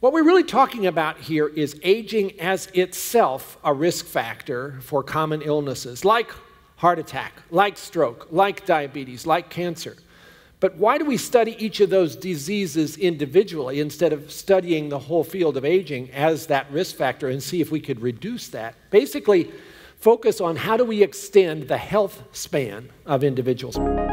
What we're really talking about here is aging as itself a risk factor for common illnesses like heart attack, like stroke, like diabetes, like cancer. But why do we study each of those diseases individually instead of studying the whole field of aging as that risk factor and see if we could reduce that? Basically, focus on how do we extend the health span of individuals.